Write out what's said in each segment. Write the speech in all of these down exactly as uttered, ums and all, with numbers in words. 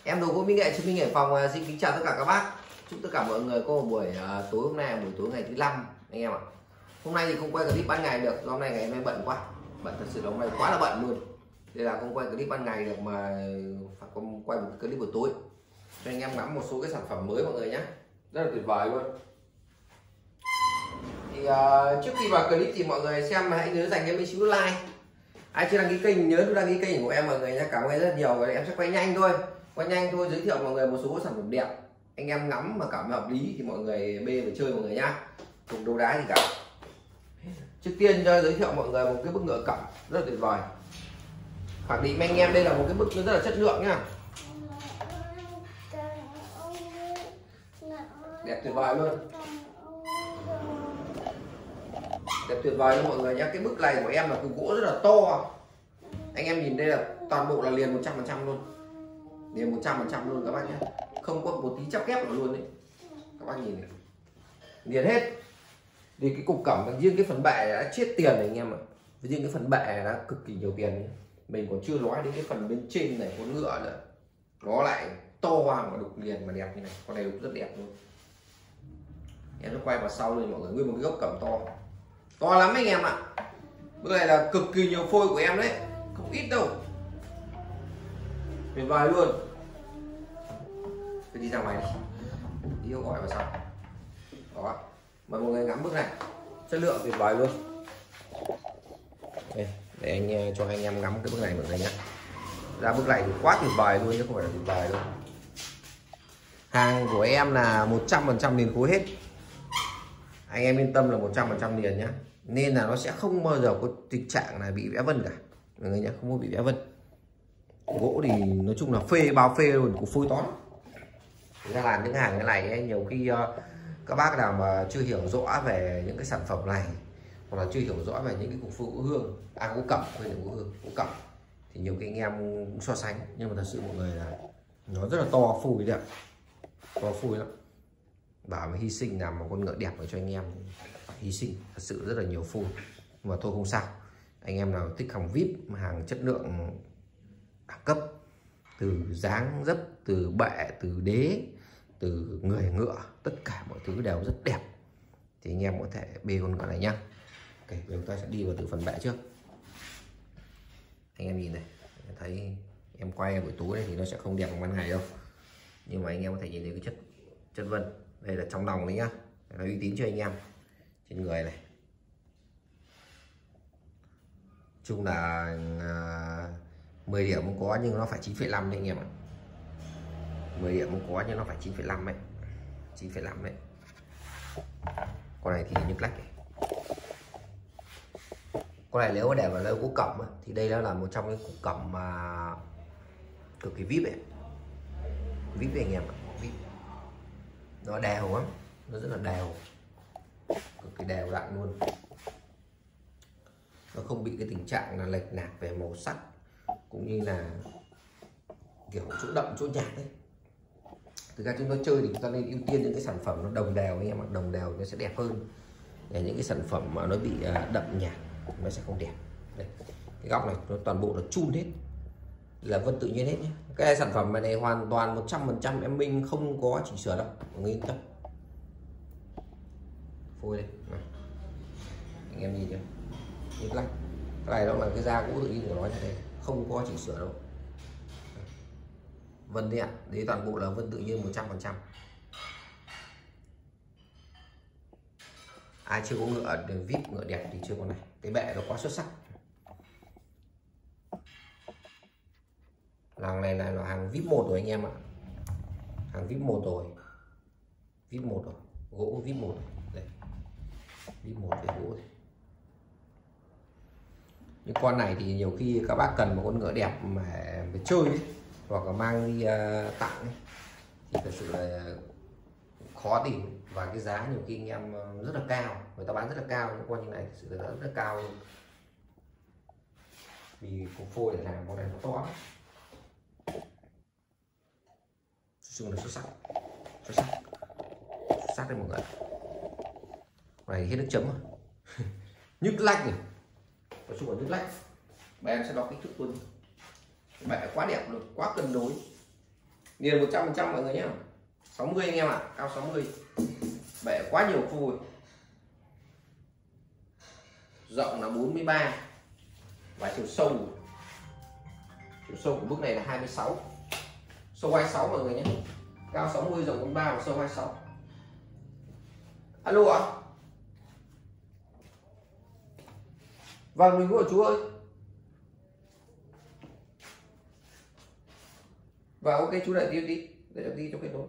Em Đồ Gỗ Mỹ Nghệ Chứng Minh Hải Phòng xin kính chào tất cả các bác. Chúc tất cả mọi người có một buổi uh, tối hôm nay, buổi tối ngày thứ năm anh em ạ. Hôm nay thì không quay clip ban ngày được, do hôm nay ngày hôm nay bận quá, bận thật sự là hôm nay quá là bận luôn. Đây là không quay clip ban ngày được mà phải không quay một clip buổi tối. Cho anh em ngắm một số cái sản phẩm mới mọi người nhé, rất là tuyệt vời luôn. Thì uh, trước khi vào clip thì mọi người xem mà hãy nhớ dành cho mình xíu like. Ai chưa đăng ký kênh nhớ đăng ký kênh của em mọi người nhé, cảm ơn rất nhiều. Và em sẽ quay nhanh thôi. Quay nhanh thôi, giới thiệu mọi người một số sản phẩm đẹp, anh em ngắm mà cảm thấy hợp lý thì mọi người bê về chơi mọi người nhá, cùng đấu đá gì cả. Trước tiên cho giới thiệu mọi người một cái bức ngựa cẩm rất là tuyệt vời, khẳng định với anh em đây là một cái bức nó rất là chất lượng nhá, đẹp tuyệt vời luôn, đẹp tuyệt vời luôn mọi người nhé. Cái bức này của em là cục gỗ rất là to, anh em nhìn đây là toàn bộ là liền một trăm phần trăm luôn, liền một trăm phần trăm luôn các bác nhé, không có một tí chắp kép nào luôn đấy, các bác nhìn này, liền hết. Vì cái cục cẩm riêng cái phần bệ đã chết tiền này anh em ạ, riêng cái phần bệ này đã cực kỳ nhiều tiền ấy. Mình còn chưa nói đến cái phần bên trên này con ngựa nữa, nó lại to mà đục liền mà đẹp như này, con này đục rất đẹp luôn. Em nó quay vào sau lên mọi người, nguyên một cái gốc cẩm to, to lắm anh em ạ. Bữa này là cực kỳ nhiều phôi của em đấy, không ít đâu, tuyệt vời luôn. Tôi đi ra ngoài đi, đi gọi vào sau đó, mời mọi người ngắm bức này, chất lượng tuyệt vời luôn. Đây, để anh cho anh em ngắm cái bức này mọi người nhé. Ra bức này thì quá tuyệt vời luôn chứ không phải là tuyệt vời đâu. Hàng của em là một trăm phần trăm liền khối hết, anh em yên tâm là một trăm phần trăm liền nhé, nên là nó sẽ không bao giờ có tình trạng là bị vẽ vân cả mọi người nhé, không có bị vẽ vân. Gỗ thì nói chung là phê bao phê luôn, của phôi to. Ra làm những hàng cái này ấy, nhiều khi uh, các bác nào mà chưa hiểu rõ về những cái sản phẩm này, hoặc là chưa hiểu rõ về những cái cục phôi gỗ hương, à gỗ cẩm, quên là gỗ hương, gỗ cẩm, thì nhiều khi anh em cũng so sánh, nhưng mà thật sự mọi người là nó rất là to phôi đấy, to phôi lắm. Bảo mà hy sinh làm một con ngựa đẹp ở cho anh em, phải hy sinh thật sự rất là nhiều phôi, mà thôi không sao. Anh em nào thích hàng vip, hàng chất lượng đẳng cấp, từ dáng dấp, từ bệ, từ đế, từ người ngựa, tất cả mọi thứ đều rất đẹp, thì anh em có thể bê con ngựa này nhá. Ok, bây giờ ta sẽ đi vào từ phần bệ trước. Anh em nhìn này, thấy em quay buổi tối này thì nó sẽ không đẹp bằng ban ngày đâu, nhưng mà anh em có thể nhìn thấy cái chất chất vân đây là trong lòng đấy nhá, nó uy tín cho anh em. Trên người này chung là uh, mười điểm không có, nhưng nó phải chín phẩy năm đấy anh em ạ. mười điểm không có nhưng nó phải chín phẩy năm đấy, chín phẩy năm đấy. Con này thì nhức lách này. Con này nếu mà để vào lâu gỗ cẩm thì đây là một trong những cục cẩm mà cực kỳ vip ấy, vip đấy anh em ạ, vip. Nó đều lắm, nó rất là đều, cực kỳ đều đặn luôn, nó không bị cái tình trạng là lệch lạc về màu sắc cũng như là kiểu chỗ đậm chỗ nhạt đấy. Thực ra chúng ta chơi thì chúng ta nên ưu tiên những cái sản phẩm nó đồng đều anh em ạ, đồng đều nó sẽ đẹp hơn. Để những cái sản phẩm mà nó bị đậm nhạt nó sẽ không đẹp. Đây, cái góc này nó toàn bộ là chun hết, là vân tự nhiên hết nhé. Cái sản phẩm này hoàn toàn một trăm phần trăm em Minh không có chỉnh sửa đâu, mọi người yên tâm. Phôi đây này, anh em nhìn chưa, nhìn lạnh. Cái này nó là cái da gỗ tự nhiên của nó như thế, không có chỉnh sửa đâu. Vân đấy ạ, đấy toàn bộ là vân tự nhiên một trăm phần trăm. Ai chưa có ngựa vip, ngựa đẹp thì chưa có này, cái bệ nó quá xuất sắc. Hàng này là, là hàng vip một rồi anh em ạ, hàng vip một rồi, vip một rồi, gỗ vip một đây, vip một về gỗ này. Những con này thì nhiều khi các bác cần một con ngựa đẹp mà phải chơi ấy, hoặc là mang đi uh, tặng ấy, thì thật sự là khó tìm, và cái giá nhiều khi anh em rất là cao, người ta bán rất là cao, những con như này thật sự là rất là cao luôn. Vì cục phôi để làm con này nó to lắm, xương là xuất sắc, xuất sắc, xuất sắc đấy mọi người. Con này hết nước chấm rồi, nhức lách này, nói chung là nhức lách. Và em sẽ đo kích thước luôn, bệ quá đẹp luôn, quá cân đối, Liền một trăm phần trăm mọi người nhé. sáu mươi anh em ạ, à, cao sáu mươi. Bệ quá nhiều phôi. Rộng là bốn mươi ba và chiều sâu chiều sâu của bức này là hai mươi sáu, sâu hai mươi sáu mọi người nhé. Cao sáu mươi, rộng bốn mươi ba và sâu hai mươi sáu. Alo ạ. À? Vâng, mình của chú ơi. Và ok chú đợi tí tí để tí cho kết nối.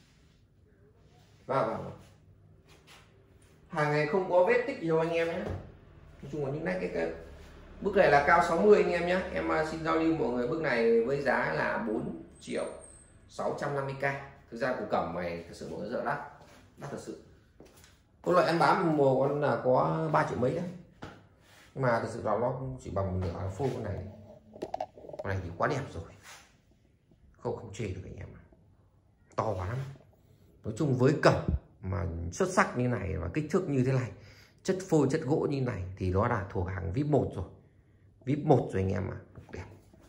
Vào vào. Hàng này không có vết tích gì đâu anh em nhé. Nói chung là những nét cái, cái bức này là cao sáu mươi anh em nhé. Em xin giao lưu mọi người, bức này với giá là bốn triệu sáu trăm năm mươi k. Thực ra củ cẩm này thật sự mọi người rất là đắt, đắt thật sự. Có loại ăn bám mùa con là có ba triệu mấy đấy, nhưng mà thật sự là nó chỉ bằng một nửa phôi con này. Con này thì quá đẹp rồi, không không chê được anh em, to quá lắm. Nói chung với cẩm mà xuất sắc như này và kích thước như thế này, chất phôi chất gỗ như này thì nó là thuộc hàng vê i pê một rồi, vê i pê một rồi anh em ạ. Đẹp,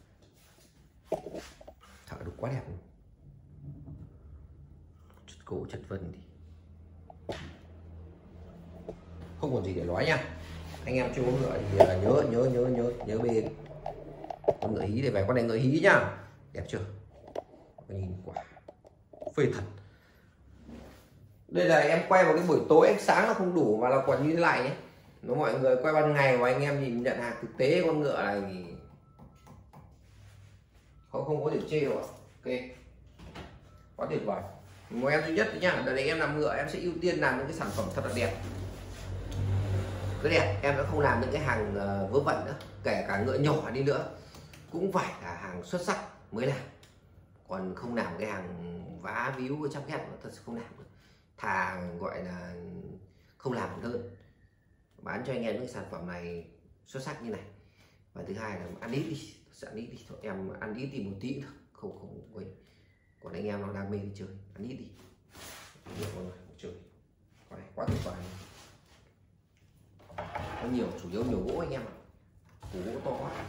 thợ được quá đẹp luôn. Chất gỗ chất vân thì không còn gì để nói nha. Anh em chưa có ngựa thì nhớ nhớ nhớ nhớ nhớ bên con ngựa hí để về, con này ngựa hí nhá. Đẹp chưa, nhìn quả phê thật. Đây là em quay vào cái buổi tối, ánh sáng nó không đủ mà là còn như thế này nhé. Nếu mọi người quay ban ngày và anh em nhìn nhận hàng thực tế con ngựa này thì không không có điểm chê đâu. Ok, quá tuyệt vời. Một em duy nhất nhá, đợt này em làm ngựa em sẽ ưu tiên làm những cái sản phẩm thật là đẹp, cái đẹp. Em đã không làm những cái hàng vớ vẩn nữa, kể cả ngựa nhỏ đi nữa cũng phải là hàng xuất sắc mới làm. Còn không làm cái hàng vá víu chắc ghép thật sự không làm được. Thà gọi là không làm còn hơn. Bán cho anh em những sản phẩm này xuất sắc như này. Và thứ hai là ăn ít đi, sẽ ăn ít đi thôi. Em ăn ít thì một tí thôi, không không quên. Còn anh em nó đam mê thì chơi, ăn ít đi. Nhiều mọi người chơi. Quá, quá tuyệt vời. Có nhiều, chủ yếu nhiều gỗ anh em ạ. Củ gỗ to quá.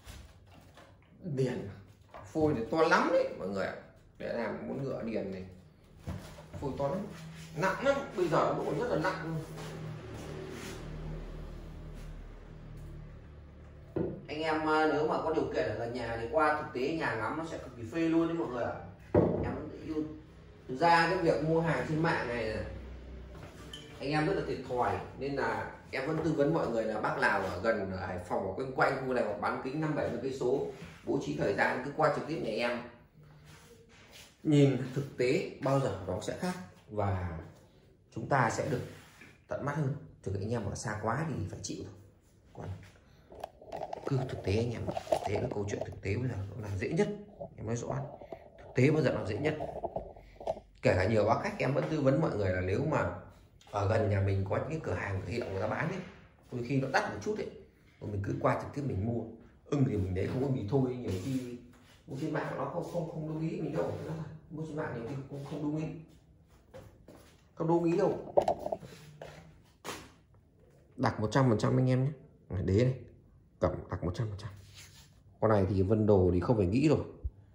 Điền phôi thì to lắm đấy mọi người ạ. Để làm một ngựa điền này phôi to lắm, nặng lắm, bây giờ nó còn rất là nặng luôn. Anh em nếu mà có điều kiện ở gần nhà thì qua thực tế nhà ngắm nó sẽ cực kỳ phê luôn đấy mọi người ạ. Em yêu ra cái việc mua hàng trên mạng này, này anh em rất là thiệt thòi, nên là em vẫn tư vấn mọi người là bác nào ở gần ở Hải Phòng ở quanh quanh khu này hoặc bán kính năm bảy mươi cây số, bố trí thời gian cứ qua trực tiếp nhà em, nhìn thực tế bao giờ nó sẽ khác và chúng ta sẽ được tận mắt hơn. Thực anh em ở xa quá thì phải chịu thôi. Còn cứ thực tế anh em, thực tế là câu chuyện thực tế bây giờ nó là dễ nhất, em nói rõ. Thực tế bao giờ là dễ nhất. Kể cả nhiều bác khách em vẫn tư vấn mọi người là nếu mà ở gần nhà mình có những cái cửa hàng hiệu người ta bán ấy, đôi khi nó đắt một chút ấy, mình cứ qua trực tiếp mình mua, ưng thì mình đấy, không ưng thì thôi. Nhiều khi mua trên mạng nó không không không đúng ý mình đâu, mua trên mạng nhiều khi không không đúng ý, không đúng ý đâu. Đặt một trăm phần trăm anh em nhé, đế này cẩm đặt một trăm phần trăm. Con này thì vân đồ thì không phải nghĩ rồi.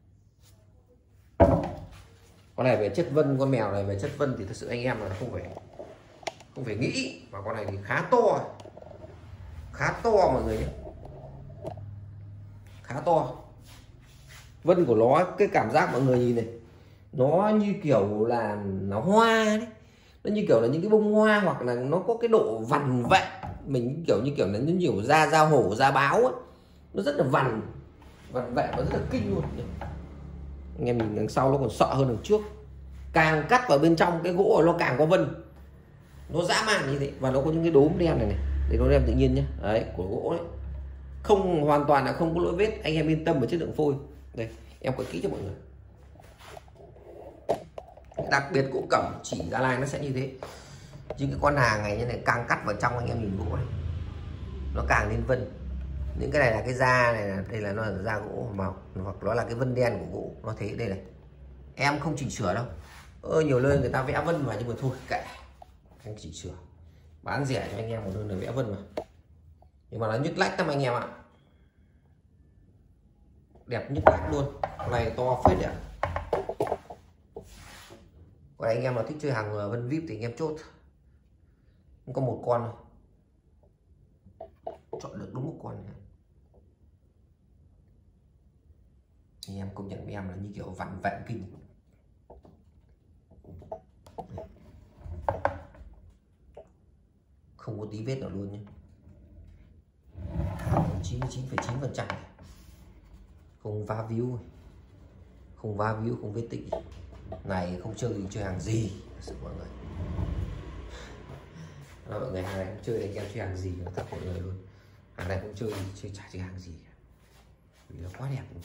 Con này về chất vân, con mèo này về chất vân thì thật sự anh em là không phải không phải nghĩ. Mà con này thì khá to, khá to mọi người nhé, khá to. Vân của nó cái cảm giác mọi người nhìn này, nó như kiểu là nó hoa đấy, nó như kiểu là những cái bông hoa, hoặc là nó có cái độ vằn vẹn, mình kiểu như kiểu là nó nhiều da da hổ da báo ấy. Nó rất là vằn vằn vẹn và rất là kinh luôn. Anh em nhìn đằng sau nó còn sợ hơn đằng trước, càng cắt vào bên trong cái gỗ nó càng có vân, nó dã man như thế. Và nó có những cái đốm đen này này, để nó đen tự nhiên nhé, đấy của gỗ đấy, không hoàn toàn là không có lỗi vết. Anh em yên tâm về chất lượng phôi. Đây em quay kỹ cho mọi người. Đặc biệt gỗ cẩm chỉ Gia Lai nó sẽ như thế. Những cái con hàng này như này càng cắt vào trong anh em nhìn gỗ này, nó càng lên vân. Những cái này là cái da này, là đây là nó là da gỗ màu, hoặc nó là cái vân đen của gỗ, nó thế. Đây này em không chỉnh sửa đâu. Ơ nhiều nơi người ta vẽ vân vào, nhưng mà thôi kệ, anh chỉnh sửa bán rẻ cho anh em một nơi là vẽ vân mà, nhưng mà nó nhức lách lắm anh em ạ, đẹp nhức lách luôn. Con này to phết đấy ạ. Còn anh em nào thích chơi hàng Vân víp thì anh em chốt, không có một con thôi, chọn được đúng một con nữa. Anh em công nhận với em là như kiểu vặn vẹn kinh. Không có tí vết nào luôn nhé, chín mươi chín phẩy chín phần trăm, không va víu, không va víu, không vết tích này. Không chơi thì chơi hàng gì sự mọi người. Đó, mọi người hàng này không chơi thì anh em chơi hàng gì thật mọi người luôn. Hàng này không chơi thì chơi chả chơi hàng gì vì nó quá đẹp luôn.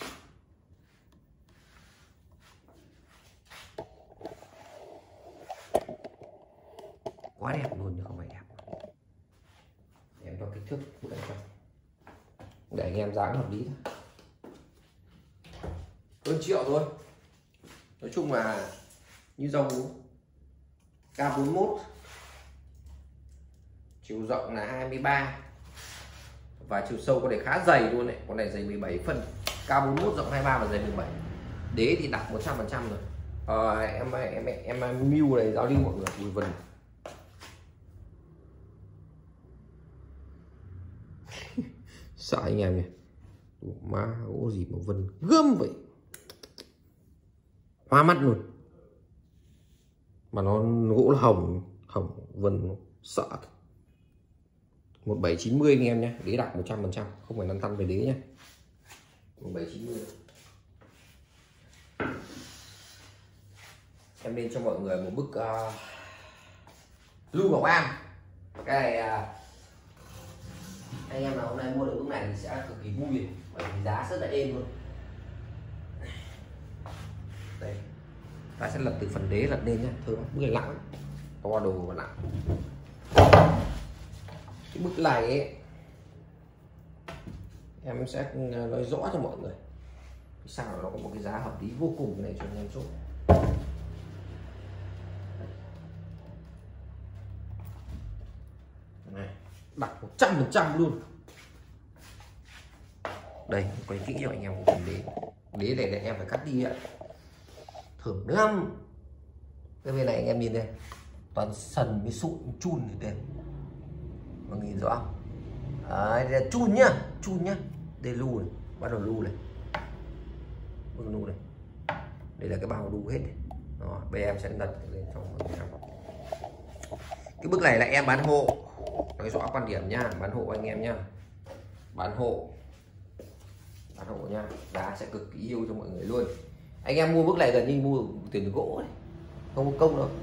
Quá đẹp luôn chứ không phải đẹp. Để em cho kích thước bức ảnh cho, để anh em dáng hợp lý thôi. Hơn triệu thôi. Nói chung là như dòng K bốn mươi mốt, chiều rộng là hai mươi ba và chiều sâu có thể khá dày luôn đấy. Con này dày mười bảy phân, K bốn mươi mốt rộng hai mươi ba và dày mười bảy. Đế thì đặt một trăm phần trăm rồi. Ờ, em em em em Miu này giao lưu mọi người, Bùi Vân. Sợ anh em nhỉ, má gỗ gì mà Vân gươm vậy, hoa mắt luôn, mà nó gỗ là hồng hồng Vân sợ. Một bảy chín mươi anh em nhé, đế đặt một trăm phần trăm, không phải lăn tăn về đế nhé. Một bảy chín mươi. Em lên cho mọi người một bức uh, Lưu Ngọc An. Cái này uh, anh em nào hôm nay mua được bức này thì sẽ cực kỳ vui, bởi vì giá rất là êm luôn. Đây, ta sẽ lật từ phần đế lật lên nhé, thơm. Bức này nặng, to đồ và nặng. Cái bức này ấy, em sẽ nói rõ cho mọi người sao nó có một cái giá hợp lý vô cùng. Cái này cho anh em chốt. Này, đặt một trăm phần trăm luôn. Đây, quay kỹ cho anh em một phần đế. Đế này, này em phải cắt đi ạ, thơm lắm. Cái bên này anh em nhìn đây, toàn sần với sụn chun thì đây, mọi người nhìn rõ không? Đấy, đây là chun nhá, chun nhá. Đây lu này, bắt đầu lu này, bước lu này. Đây là cái bao lu hết này. Đó, bây em sẽ lật lên cho mọi người xem. Cái bức này là em bán hộ, nói rõ quan điểm nha, bán hộ anh em nhá, bán hộ, bán hộ nha, giá sẽ cực kỳ yêu cho mọi người luôn. Anh em mua bức này gần như mua tiền gỗ này, không có công đâu.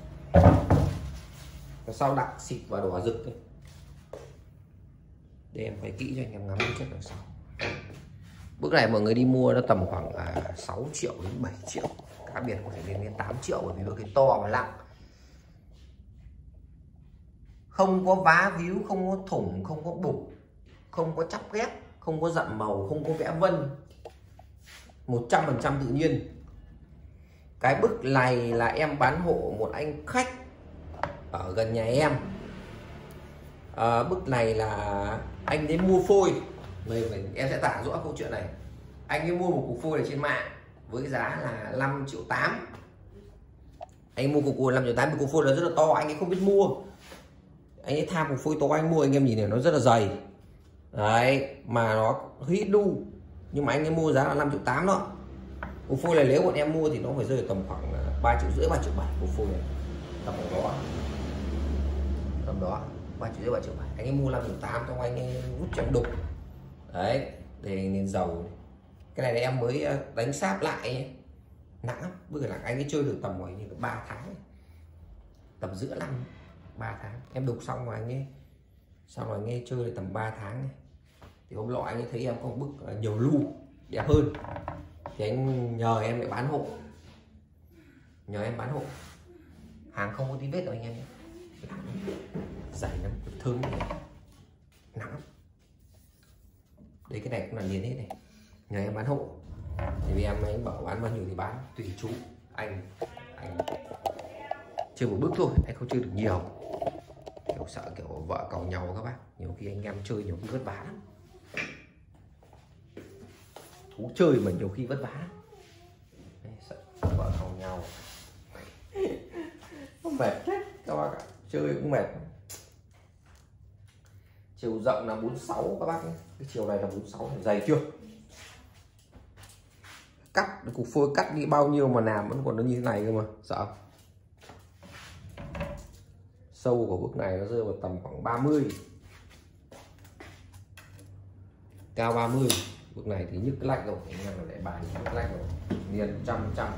Sau đặt xịt và đỏ rực ấy. Để em quay kỹ cho anh em ngắm chất đằng sau. Bức này mọi người đi mua nó tầm khoảng à, sáu triệu đến bảy triệu, cá biệt có thể lên đến tám triệu, bởi vì nó cái to và nặng, không có vá víu, không có thủng, không có bục, không có chắp ghép, không có dặm màu, không có vẽ vân, một trăm phần trăm tự nhiên. Cái bức này là em bán hộ một anh khách ở gần nhà em. À, bức này là anh ấy mua phôi. Mình, em sẽ tả rõ câu chuyện này. Anh ấy mua một cục phôi này trên mạng với giá là năm triệu tám. Anh mua cục phôi năm triệu tám, cục phôi nó rất là to, anh ấy không biết mua. Anh ấy tham cục phôi to anh mua, anh em nhìn này nó rất là dày. Đấy, mà nó hít đu. Nhưng mà anh ấy mua giá là năm triệu tám đó. Cục phôi này nếu bọn em mua thì nó phải rơi tầm khoảng ba triệu rưỡi, ba triệu bảy cục phôi này. Tầm đó. Tầm đó, ba triệu rưỡi, ba triệu bảy. Anh ấy mua năm triệu tám xong anh ấy hút chậm đục. Đấy, để nên dầu. Cái này là em mới đánh sáp lại ấy. Nặng lắm, bữa là anh ấy chơi được tầm khoảng như ba tháng. Tầm giữa năm, ba tháng. Em đục xong rồi anh ấy xong rồi anh ấy chơi được tầm ba tháng này. Thì hôm nọ anh ấy thấy em có một bức nhiều lu đẹp hơn thì anh nhờ em lại bán hộ, nhờ em bán hộ. Hàng không có tí vết đâu anh em nhé, dày lắm, thơm này, nặng lắm. Đấy, cái này cũng là liền hết này, nhờ em bán hộ. Thì vì em anh bảo bán bao nhiêu thì bán, tùy chú. Anh anh chơi một bước thôi, anh không chơi được nhiều, kiểu sợ kiểu vợ càu nhau các bác. Nhiều khi anh em chơi nhiều khi vất vả lắm, thú chơi mà nhiều khi vất vả lắm. Đấy, sợ vợ càu nhau. mệt chết các bác ạ, chơi cũng mệt. Chiều rộng là bốn mươi sáu các bác nhé. Cái chiều này là bốn mươi sáu, dày chưa? Cắt cục phôi cắt đi bao nhiêu mà làm vẫn còn nó như thế này cơ mà sợ. Sâu của bức này nó rơi vào tầm khoảng ba mươi, cao ba mươi. Bức này thì nhức cái lạnh rồi, anh em lại bài nhức cái lạnh rồi, liền trăm trăm.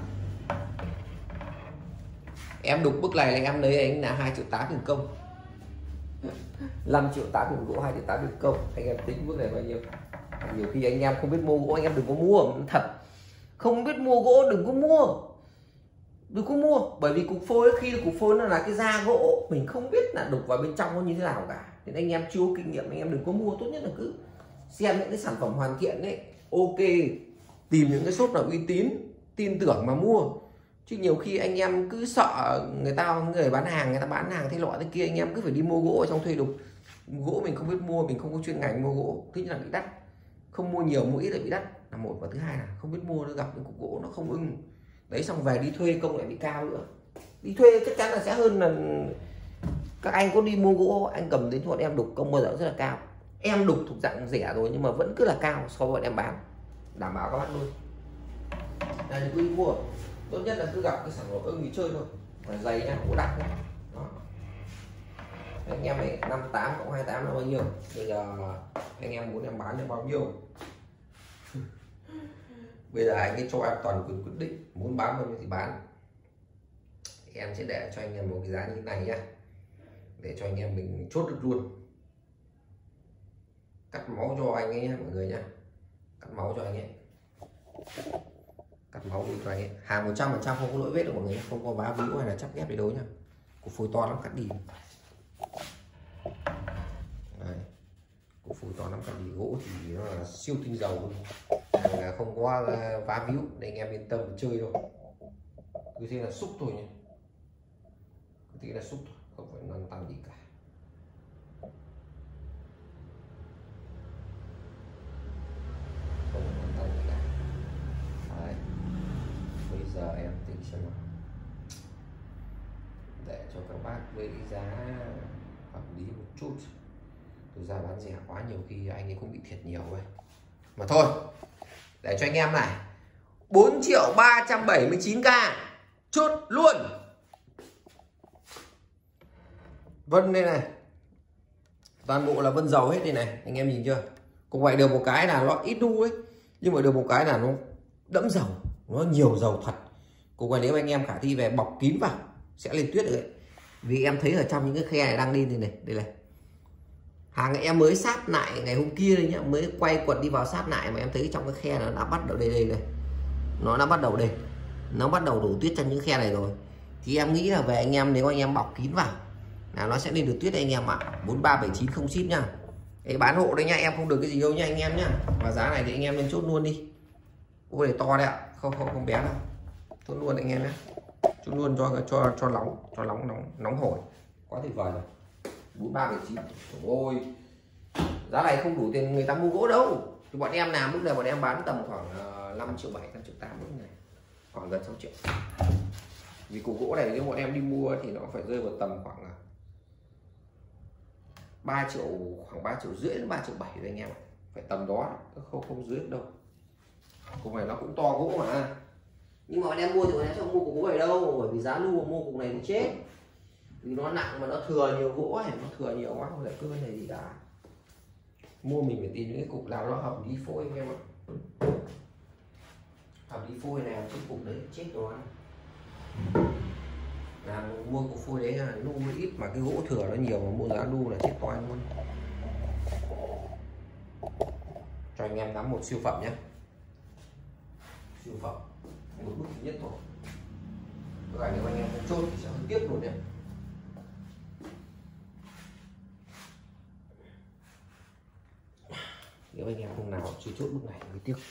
Em đục bức này là em lấy anh là hai triệu tám tiền công, năm triệu tám tiền gỗ, hai triệu tám tiền công. Anh em tính bức này bao nhiêu? Nhiều khi anh em không biết mua gỗ anh em đừng có mua, thật. Không biết mua gỗ đừng có mua, đừng có mua, bởi vì cục phôi ấy, khi cục phôi nó là cái da gỗ, mình không biết là đục vào bên trong nó như thế nào cả. Nên anh em chưa có kinh nghiệm anh em đừng có mua, tốt nhất là cứ xem những cái sản phẩm hoàn thiện đấy, ok, tìm những cái shop nào uy tín tin tưởng mà mua. Chứ nhiều khi anh em cứ sợ người ta, người bán hàng người ta bán hàng thế loại thế kia, anh em cứ phải đi mua gỗ ở trong thuê đục. Gỗ mình không biết mua, mình không có chuyên ngành mua gỗ, thứ nhất là bị đắt, không mua nhiều mua ít là bị đắt là một, và thứ hai là không biết mua, nó gặp những cục gỗ nó không ưng đấy, xong về đi thuê công lại bị cao nữa. Đi thuê chắc chắn là sẽ hơn là các anh có đi mua gỗ anh cầm đến bọn em đục công bao giờ rất là cao. Em đục thuộc dạng rẻ rồi nhưng mà vẫn cứ là cao so với bọn em bán, đảm bảo các bác luôn. Đây thì cứ đi mua, tốt nhất là cứ gặp cái sản phẩm ưng thì chơi thôi, mà dày nhá, gỗ đắt nhá. Đó. Anh em này năm mươi tám cộng hai mươi tám là bao nhiêu? Bây giờ anh em muốn em bán được bao nhiêu? Bây giờ anh ấy cho em toàn quyền quyết định, muốn bán bao nhiêu thì bán. Em sẽ để cho anh em một cái giá như thế này nhá, để cho anh em mình chốt được luôn. Cắt máu cho anh ấy nhé mọi người nhá, cắt máu cho anh ấy, cắt máu đi cho anh ấy. Hàng một trăm phần trăm không có lỗi vết được mọi người, không có vá víu hay là chắp ghép để đấu nhá. Cục phôi to lắm, cắt đi. Đây. Cục phôi to lắm, cắt đi. Gỗ thì nó là siêu tinh dầu luôn, là không có vá víu, để anh em yên tâm chơi thôi. Cứ thế là xúc thôi nhé, cứ thế là xúc thôi, không phải lăn tăn gì cả. Không lăn tăn gì cả. Đấy. Bây giờ em tính xem nào, để cho các bác với giá hợp lý một chút. Thực ra bán rẻ quá nhiều khi anh ấy cũng bị thiệt nhiều vậy. Mà thôi, để cho anh em này, bốn triệu ba trăm bảy mươi chín k chốt luôn. Vân đây này, toàn bộ là vân dầu hết đây này, anh em nhìn chưa? Cũng vậy, được một cái là nó ít đu ấy, nhưng mà được một cái là nó đẫm dầu, nó nhiều dầu thật. Cũng vậy, nếu anh em khả thi về bọc kín vào sẽ lên tuyết được đấy. Vì em thấy ở trong những cái khe này đang đi thì này, đây này, hàng em mới sát lại ngày hôm kia đấy nhá, mới quay quật đi vào sát lại mà em thấy trong cái khe nó đã bắt đầu đây đây này, nó đã bắt đầu đây, nó bắt đầu đổ tuyết trong những khe này rồi. Thì em nghĩ là về anh em, nếu anh em bọc kín vào là nó sẽ lên được tuyết đấy anh em ạ. Bốn ba bảy chín không ship nha. Đấy, bán hộ đấy nha, em không được cái gì đâu nha anh em nhá. Và giá này thì anh em lên chốt luôn đi. Ô này to đấy ạ, không không không bé đâu. Chốt luôn anh em nhé. Chốt luôn cho cho cho nóng, cho nóng nóng nóng hổi. Quá tuyệt vời rồi. Bốn ba bảy chín. Ôi. Giá này không đủ tiền người ta mua gỗ đâu. Thì bọn em làm lúc này bọn em bán tầm khoảng năm triệu bảy, năm triệu tám lúc này. Khoảng gần sáu triệu. Vì cục gỗ này nếu bọn em đi mua thì nó phải rơi vào tầm khoảng là ba triệu, khoảng ba triệu rưỡi đến ba triệu bảy rồi anh em ạ. Phải tầm đó, không không dưới được đâu. Cục này nó cũng to gỗ mà. Nhưng mà bọn em mua thì bọn em không mua cục gỗ này đâu, bởi vì giá lưu mua cục này thì chết. Vì nó nặng mà nó thừa nhiều gỗ này, nó thừa nhiều quá không phải cơ này gì cả. Mua mình phải tìm những cái cục nào nó hợp lý phôi anh em ạ. Hợp lý phôi nào cái cục đấy chết rồi. Là mua cục phôi đấy là lu ít mà cái gỗ thừa nó nhiều, mà mua giá lu là chết toi luôn. Cho anh em ngắm một siêu phẩm nhé. Siêu phẩm một bức thứ nhất thôi. Rồi nếu anh em không chốt thì sẽ tiếp luôn nhé. Nếu anh em không nào chưa chốt bức này mới tiếp.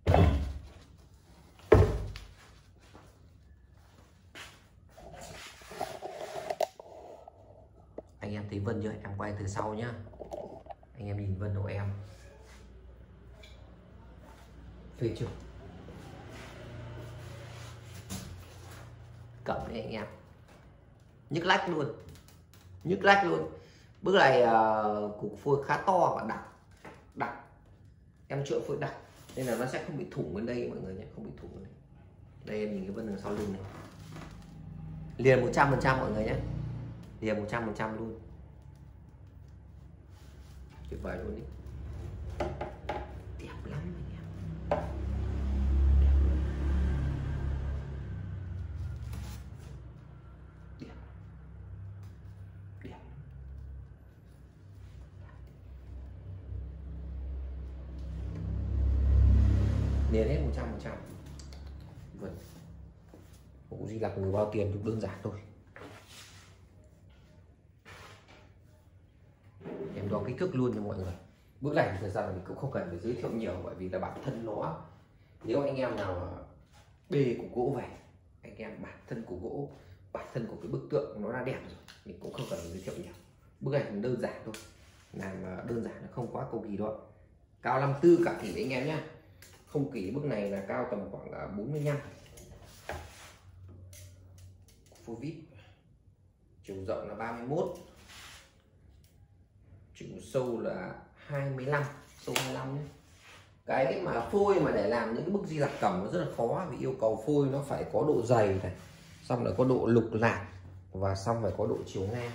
Anh em thấy vân chưa? Em quay từ sau nhá. Anh em nhìn vân của em. Phê chưa? Cầm đấy anh em. nhức lách luôn, nhức lách luôn. Bức này uh, cục phôi khá to và đặc, đặc em chữa phôi đặc nên là nó sẽ không bị thủng bên đây mọi người nhé, không bị thủng bên đây. Đây em nhìn cái vân đằng sau lưng này, liền một trăm phần trăm mọi người nhé, liền một trăm phần trăm luôn, tuyệt vời luôn đi, đẹp lắm anh em, đẹp luôn. Đẹp. Đẹp. Liền hết một trăm phần trăm. Vâng. Bộ Di Lặc người bao tiền cũng đơn giản thôi. Em đo kích thước luôn cho mọi người. Bước này thì thật ra là mình cũng không cần phải giới thiệu nhiều, bởi vì là bản thân nó, nếu anh em nào bê cục gỗ về, anh em bản thân của gỗ, bản thân của cái bức tượng nó đã đẹp rồi, mình cũng không cần giới thiệu nhiều. Bước này thì đơn giản thôi, làm đơn giản, nó không quá cầu kỳ đâu. Cao năm tư cả kỷ anh em nhé, không kỷ bức này là cao tầm khoảng bốn mươi lăm. Phôi vít, chiều rộng là ba mươi mốt, chiều sâu là hai mươi lăm, sâu hai mươi lăm nhé. Cái mà phôi mà để làm những cái bức Di Lặc Cẩm nó rất là khó, vì yêu cầu phôi nó phải có độ dày này, xong rồi có độ lục lạc, và xong phải có độ chiều ngang.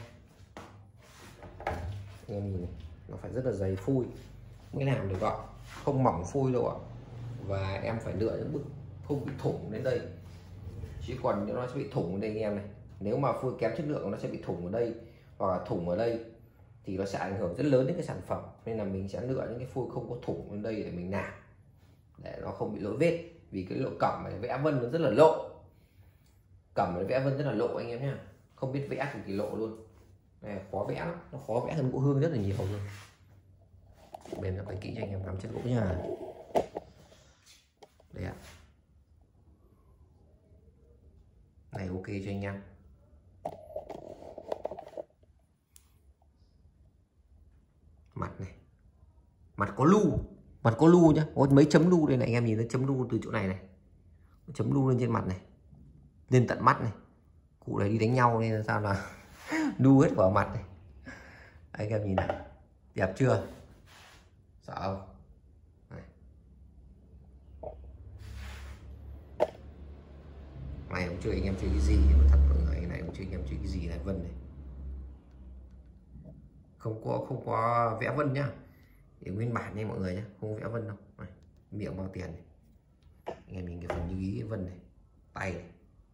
Em nhìn này, nó phải rất là dày phôi mới làm được ạ, không mỏng phôi đâu ạ. Và em phải lựa những bức không bị thủng đến đây, chứ còn nó sẽ bị thủng ở đây anh em này. Nếu mà phôi kém chất lượng nó sẽ bị thủng ở đây hoặc là thủng ở đây, thì nó sẽ ảnh hưởng rất lớn đến cái sản phẩm. Nên là mình sẽ lựa những cái phôi không có thủng lên đây để mình làm, để nó không bị lỗi vết. Vì cái lộ cẩm này vẽ vân nó rất là lộ, cẩm này vẽ vân rất là lộ anh em nhé, không biết vẽ thì kỳ lộ luôn. Này, khó vẽ lắm, nó khó vẽ hơn gỗ hương rất là nhiều luôn. Bên là phải kỹ cho anh em ngắm chất gỗ nha. Đây ạ, này ok cho anh em. Mặt này, mặt có lu, mặt có lu nhá, có mấy chấm lu đây này anh em nhìn thấy chấm lu từ chỗ này này, chấm lu lên trên mặt này, lên tận mắt này. Cụ này đi đánh nhau nên là sao là lu hết vào mặt này. Anh em nhìn này, đẹp chưa, sợ không? Này, này ông chơi anh em chơi cái gì thật mọi người, này ông chơi anh em chơi cái gì này, vân này không có không có vẽ vân nhá, để nguyên bản nha mọi người nhé, không có vẽ vân đâu. Này, miệng bao tiền này, anh em nhìn cái phần như ý cái vân này, tay này,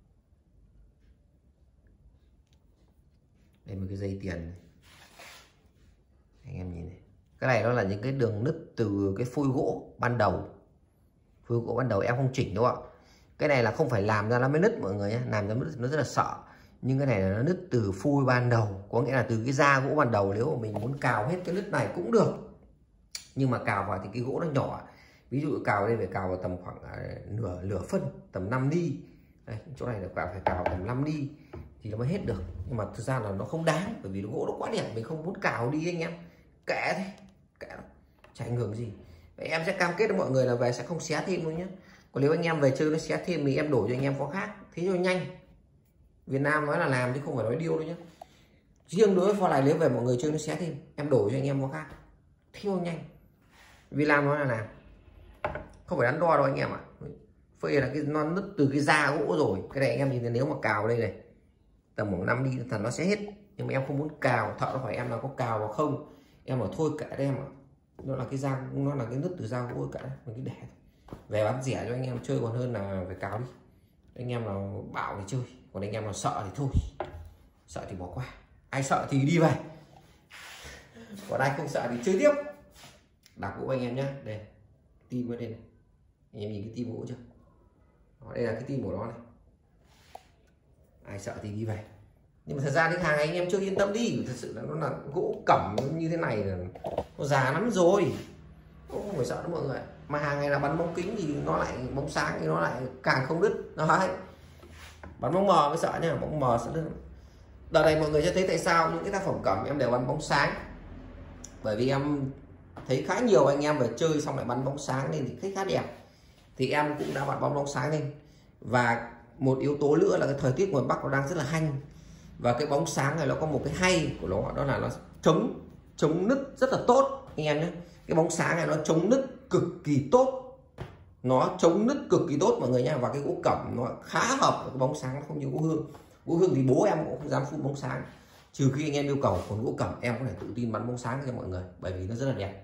đây một cái dây tiền này. Anh em nhìn này, cái này nó là những cái đường nứt từ cái phôi gỗ ban đầu, phôi gỗ ban đầu em không chỉnh đâu ạ. Cái này là không phải làm ra nó mới nứt mọi người nhé, làm ra nó rất là sợ. Nhưng cái này là nó nứt từ phôi ban đầu, có nghĩa là từ cái da gỗ ban đầu. Nếu mà mình muốn cào hết cái nứt này cũng được, nhưng mà cào vào thì cái gỗ nó nhỏ. Ví dụ cào đây phải cào vào tầm khoảng nửa nửa phân, tầm năm ly. Đây, chỗ này là cào phải cào tầm năm ly thì nó mới hết được. Nhưng mà thực ra là nó không đáng, bởi vì gỗ nó quá đẹp, mình không muốn cào đi anh em. Kệ thế, kệ, chả ảnh hưởng gì. Vậy em sẽ cam kết với mọi người là về sẽ không xé thêm luôn nhé. Còn nếu anh em về chơi nó xé thêm thì em đổi cho anh em có khác, thế cho nhanh. Việt Nam nói là làm chứ không phải nói điêu đâu nhé. Riêng đối với pho này nếu về mọi người chơi nó xé thêm, em đổi cho anh em có khác, thế cho nhanh. Vì làm nói là làm, không phải đắn đo đâu anh em ạ. Phê là cái nó nứt từ cái da gỗ rồi. Cái này anh em nhìn thấy, nếu mà cào đây này tầm khoảng năm đi thì nó sẽ hết. Nhưng mà em không muốn cào, thợ nó hỏi em là có cào vào không, em bảo thôi kệ đây em ạ, nó là cái da, nó là cái nứt từ da gỗ cả, mình cứ để về bán rẻ cho anh em chơi còn hơn là phải cào đi. Anh em nào bảo thì chơi, còn anh em nào sợ thì thôi, sợ thì bỏ qua, ai sợ thì đi về, còn ai không sợ thì chơi tiếp. Đạp gỗ anh em nhé, đây tim ở đây này, anh em nhìn cái tim gỗ chưa? Đó, đây là cái tim của nó này, ai sợ thì đi về. Nhưng mà thật ra đến hàng anh em chơi yên tâm đi, thật sự là nó là gỗ cẩm như thế này là nó già lắm rồi, không phải sợ đâu mọi người. Mà hàng này là bắn bóng kính thì nó lại bóng sáng thì nó lại càng không đứt. Đấy, bắn bóng mờ mới sợ nhá, bóng mờ sẽ đứt. Đợt này mọi người sẽ thấy tại sao những cái tác phẩm cẩm em đều bắn bóng sáng, bởi vì em thấy khá nhiều anh em về chơi xong lại bắn bóng sáng lên thì thấy khá đẹp, thì em cũng đã bắn bóng bóng sáng lên. Và một yếu tố nữa là cái thời tiết ngoài Bắc nó đang rất là hanh, Và cái bóng sáng này nó có một cái hay của nó, đó là nó chống chống nứt rất là tốt anh em nhé. Cái bóng sáng này nó chống nứt cực kỳ tốt, nó chống nứt cực kỳ tốt mọi người nha. Và cái gỗ cẩm nó khá hợp với cái bóng sáng, nó không như gỗ hương. Gỗ hương thì bố em cũng không dám phun bóng sáng, trừ khi anh em yêu cầu. Còn gỗ cẩm em có thể tự tin bắn bóng sáng cho mọi người, bởi vì nó rất là đẹp.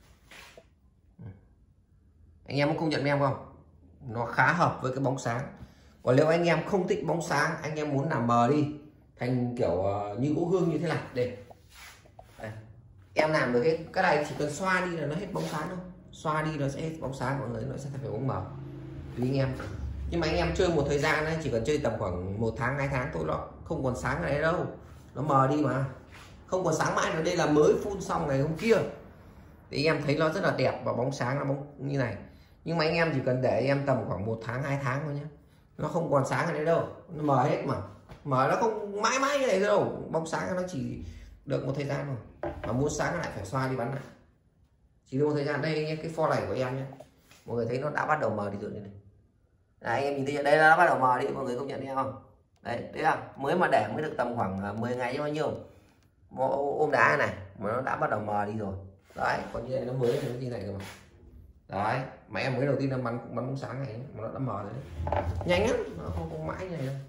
Anh em có công nhận với em không? Nó khá hợp với cái bóng sáng. Còn nếu anh em không thích bóng sáng, anh em muốn làm mờ đi thành kiểu như gỗ hương như thế này, đây, đây. Em làm được hết. Cái này chỉ cần xoa đi là nó hết bóng sáng thôi, xoa đi nó sẽ hết bóng sáng mọi người, nó sẽ phải bóng mờ tùy anh em. Nhưng mà anh em chơi một thời gian ấy, chỉ cần chơi tầm khoảng một tháng hai tháng thôi, nó không còn sáng ở đây đâu, nó mờ đi mà, không còn sáng mãi. Ở đây là mới phun xong ngày hôm kia thì anh em thấy nó rất là đẹp và bóng sáng, nó bóng như này. Nhưng mà anh em chỉ cần để em tầm khoảng một tháng hai tháng thôi nhé, nó không còn sáng ở đây đâu, nó mờ hết mà. Mờ nó không mãi mãi như này đâu, bóng sáng nó chỉ được một thời gian thôi. Mà muốn sáng lại phải xoa đi bắn lại, chỉ được một thời gian. Đây nhé, cái pho này của em nhé, mọi người thấy nó đã bắt đầu mờ đi rồi này. Đấy, anh em nhìn thấy đây là nó bắt đầu mờ đi, mọi người công nhận thấy không? Đấy, đấy là mới mà để mới được tầm khoảng mười ngày chứ bao nhiêu, ôm đá này mà nó đã bắt đầu mờ đi rồi. Đấy, còn như này nó mới nó như này rồi mà. Đấy, mà em mới đầu tiên nó bắn bắn bóng sáng này mà nó đã mờ rồi đấy. Nhanh lắm, nó không có mãi như này đâu.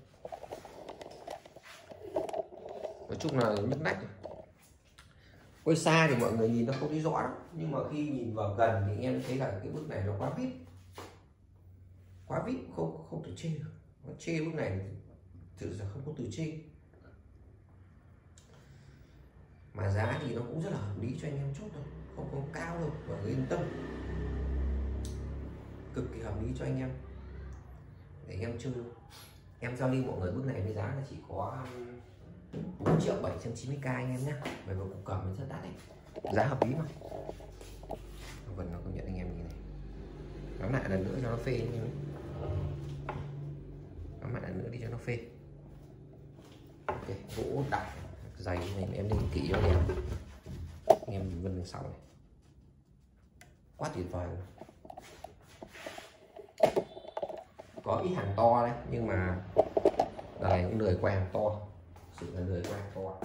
Nói chung là nhức nách. Quay xa thì mọi người nhìn nó không thấy rõ lắm, nhưng mà khi nhìn vào gần thì em thấy là cái bức này nó quá vít, quá vít, không không thể chê được. Nó chê bức này thực ra không có từ chê. Mà giá thì nó cũng rất là hợp lý cho anh em chốt thôi, không có cao đâu, mọi người yên tâm, cực kỳ hợp lý cho anh em để anh em chơi. Em giao lưu mọi người bức này với giá là chỉ có bốn triệu bảy trăm chín mươi k anh em nhé. Về một cục cẩm rất đắt đấy, giá hợp lý mà. Vẫn nó công nhận anh em như này. Nó lại lần nữa cho nó phê anh em. Nó lại lần nữa đi cho nó phê. Ok, gỗ đặc dày này em đi kỹ cho đẹp. Anh em vân đường sau này quá tuyệt vời rồi. Có ít hàng to đấy, nhưng mà đây cũng lười quay hàng to, sự là lười quay hàng to.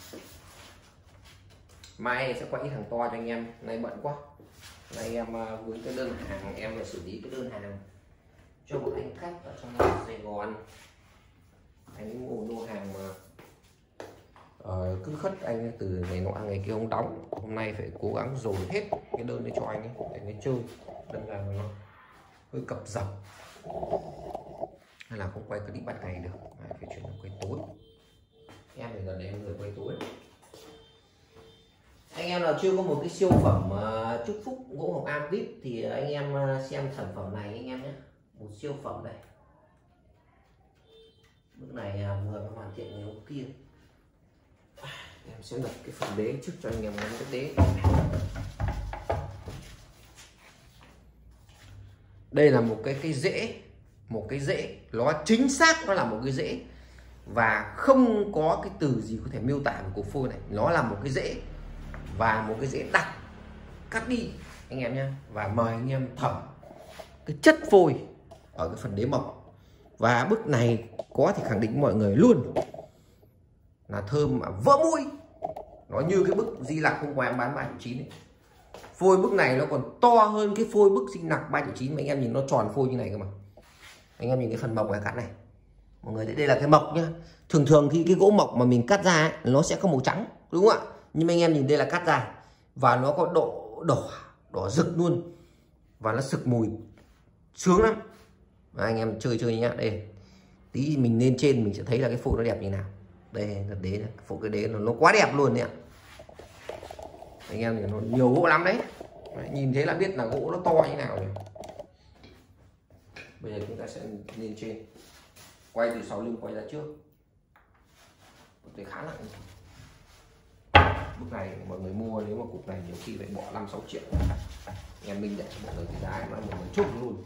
Mai sẽ quay ít hàng to cho anh em, nay bận quá. Nay em với cái đơn hàng, em phải xử lý cái đơn hàng cho một anh khách ở trong Sài Gòn. Anh mua lô hàng mà uh, cứ khất anh từ ngày nọ ngày kia không đóng. Hôm nay phải cố gắng dồn hết cái đơn đấy cho anh ấy để anh chơi. Đâm ra nó hơi cập dập, hay là không quay clip ban ngày được, phải chuyển sang quay tối. Em thì gần đây em người quay tối. Anh em nào chưa có một cái siêu phẩm uh, chúc phúc gỗ Ngọc Am vê i pê thì anh em uh, xem sản phẩm này anh em nhé. Một siêu phẩm này, bức này uh, vừa mới hoàn thiện ngày hôm kia. À, em sẽ lật cái phần đế trước cho anh em ngắm cái đế. Đây là một cái cái rễ, một cái rễ, nó chính xác nó là một cái rễ và không có cái từ gì có thể miêu tả về cục phôi này. Nó là một cái rễ và một cái rễ đặc cắt đi anh em nhé. Và mời anh em thẩm cái chất phôi ở cái phần đế mộc. Và bức này có thể khẳng định với mọi người luôn là thơm mà vỡ mũi, nó như cái bức Di Lặc hôm qua em bán ba triệu chín ấy. Phôi bức này nó còn to hơn cái phôi bức Di Lặc ba triệu chín, mà anh em nhìn nó tròn phôi như này cơ mà. Anh em nhìn cái phần mộc này cắt này, mọi người thấy đây là cái mộc nhá. Thường thường khi cái gỗ mộc mà mình cắt ra ấy, nó sẽ có màu trắng đúng không ạ, nhưng mà anh em nhìn đây là cắt ra và nó có độ đỏ đỏ rực luôn, và nó sực mùi sướng lắm. Và anh em chơi chơi nhá. Đây tí mình lên trên mình sẽ thấy là cái phôi nó đẹp như nào. Đây là đế này, phôi cái đế nó, nó quá đẹp luôn đấy ạ. Anh em thì nó nhiều gỗ lắm đấy. Đấy, nhìn thấy là biết là gỗ nó to như nào rồi. Bây giờ chúng ta sẽ lên trên, quay từ sau lưng quay ra trước. Tôi khá nặng. Bức này mọi người mua nếu mà cục này nhiều khi phải bỏ năm sáu triệu. Em mình để cho mọi người cái giá mà mọi người chốt luôn.